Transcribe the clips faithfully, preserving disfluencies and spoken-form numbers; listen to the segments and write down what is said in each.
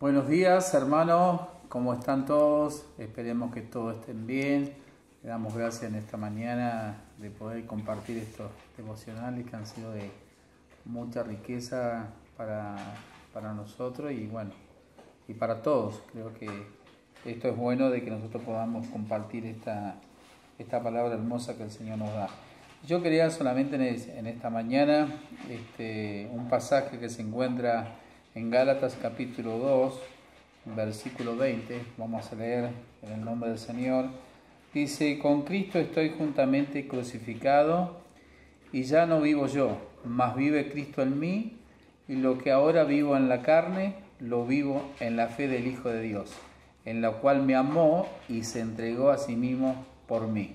Buenos días, hermanos, ¿cómo están todos? Esperemos que todos estén bien. Le damos gracias en esta mañana de poder compartir estos devocionales que han sido de mucha riqueza para, para nosotros y bueno, y para todos. Creo que esto es bueno de que nosotros podamos compartir esta, esta palabra hermosa que el Señor nos da. Yo quería solamente en esta mañana este, un pasaje que se encuentra en Gálatas capítulo dos, versículo veinte, vamos a leer en el nombre del Señor. Dice: con Cristo estoy juntamente crucificado, y ya no vivo yo, mas vive Cristo en mí, y lo que ahora vivo en la carne, lo vivo en la fe del Hijo de Dios, en la cual me amó y se entregó a sí mismo por mí.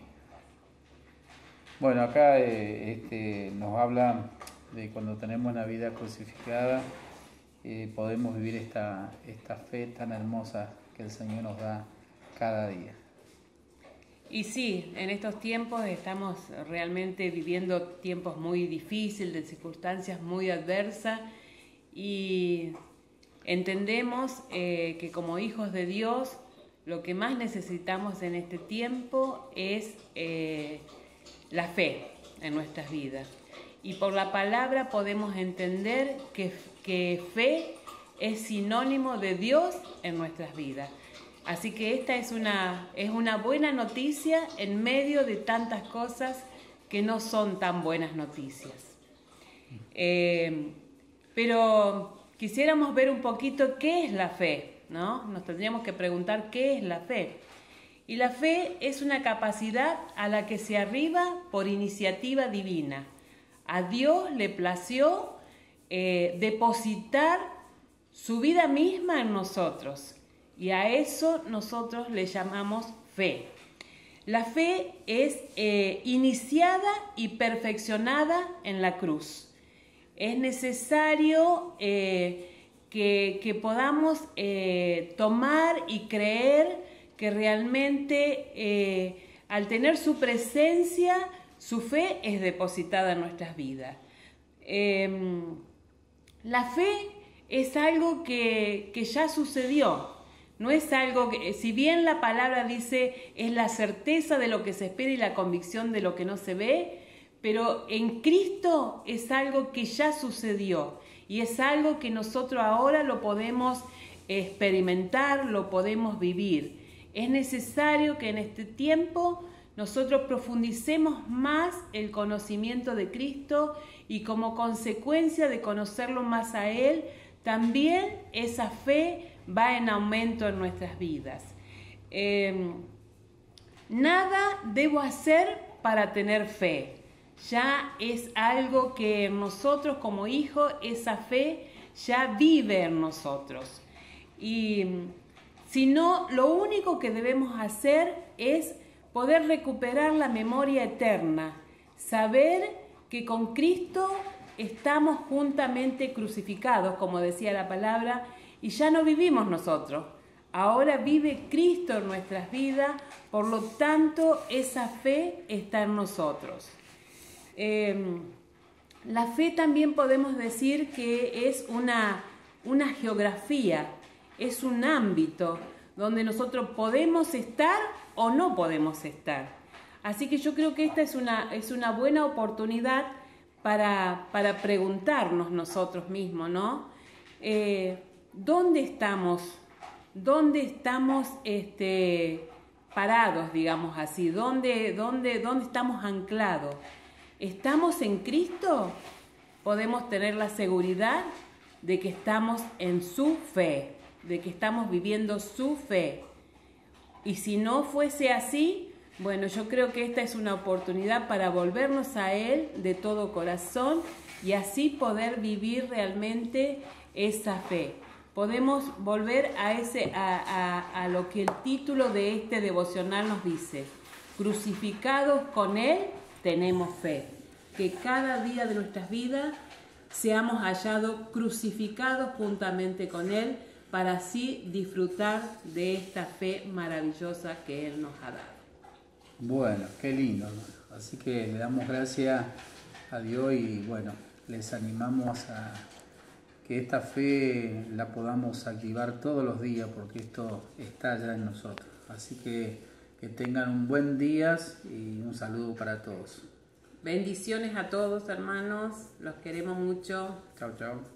Bueno, acá eh, este, nos habla de cuando tenemos una vida crucificada, eh, podemos vivir esta, esta fe tan hermosa que el Señor nos da cada día. Y sí, en estos tiempos estamos realmente viviendo tiempos muy difíciles, de circunstancias muy adversas, y entendemos eh, que como hijos de Dios lo que más necesitamos en este tiempo es eh, la fe en nuestras vidas. Y por la palabra podemos entender que, que fe es sinónimo de Dios en nuestras vidas. Así que esta es una, es una buena noticia en medio de tantas cosas que no son tan buenas noticias. Eh, pero quisiéramos ver un poquito qué es la fe, ¿no? Nos tendríamos que preguntar qué es la fe. Y la fe es una capacidad a la que se arriba por iniciativa divina. A Dios le plació eh, depositar su vida misma en nosotros, y a eso nosotros le llamamos fe. La fe es eh, iniciada y perfeccionada en la cruz. Es necesario eh, que, que podamos eh, tomar y creer que realmente eh, al tener su presencia, su fe es depositada en nuestras vidas. Eh, la fe es algo que, que ya sucedió. No es algo que, si bien la palabra dice, es la certeza de lo que se espera y la convicción de lo que no se ve, pero en Cristo es algo que ya sucedió y es algo que nosotros ahora lo podemos experimentar, lo podemos vivir. Es necesario que en este tiempo nosotros profundicemos más el conocimiento de Cristo, y como consecuencia de conocerlo más a Él, también esa fe va en aumento en nuestras vidas. Eh, nada debo hacer para tener fe. Ya es algo que nosotros como hijos, esa fe ya vive en nosotros. Y sino lo único que debemos hacer es poder recuperar la memoria eterna, saber que con Cristo estamos juntamente crucificados, como decía la palabra, y ya no vivimos nosotros. Ahora vive Cristo en nuestras vidas, por lo tanto esa fe está en nosotros. Eh, la fe también podemos decir que es una, una geografía, es un ámbito donde nosotros podemos estar o no podemos estar. Así que yo creo que esta es una, es una buena oportunidad para, para preguntarnos nosotros mismos, ¿no? Eh, ¿Dónde estamos? ¿Dónde estamos este, parados, digamos así? ¿Dónde, dónde, dónde estamos anclados? ¿Estamos en Cristo? Podemos tener la seguridad de que estamos en su fe, de que estamos viviendo su fe. Y si no fuese así, bueno, yo creo que esta es una oportunidad para volvernos a Él de todo corazón y así poder vivir realmente esa fe. Podemos volver a, ese, a, a, a lo que el título de este devocional nos dice: crucificados con Él tenemos fe. Que cada día de nuestras vidas seamos hallados crucificados juntamente con Él, para así disfrutar de esta fe maravillosa que Él nos ha dado. Bueno, qué lindo. Así que le damos gracias a Dios y bueno, les animamos a, que esta fe la podamos activar todos los días, porque esto está ya en nosotros. Así que que tengan un buen día y un saludo para todos. Bendiciones a todos, hermanos, los queremos mucho. Chao, chao.